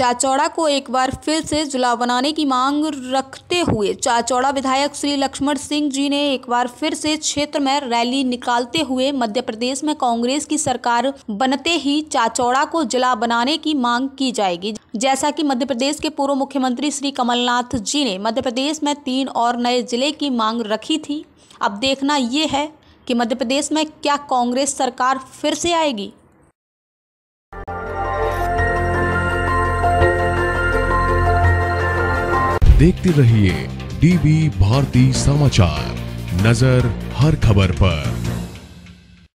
चाचौड़ा को एक बार फिर से जिला बनाने की मांग रखते हुए चाचौड़ा विधायक श्री लक्ष्मण सिंह जी ने एक बार फिर से क्षेत्र में रैली निकालते हुए मध्य प्रदेश में कांग्रेस की सरकार बनते ही चाचौड़ा को जिला बनाने की मांग की जाएगी। जैसा कि मध्य प्रदेश के पूर्व मुख्यमंत्री श्री कमलनाथ जी ने मध्य प्रदेश में 3 और नए जिले की मांग रखी थी। अब देखना ये है कि मध्य प्रदेश में क्या कांग्रेस सरकार फिर से आएगी। देखते रहिए डीबी भारती समाचार, नजर हर खबर पर।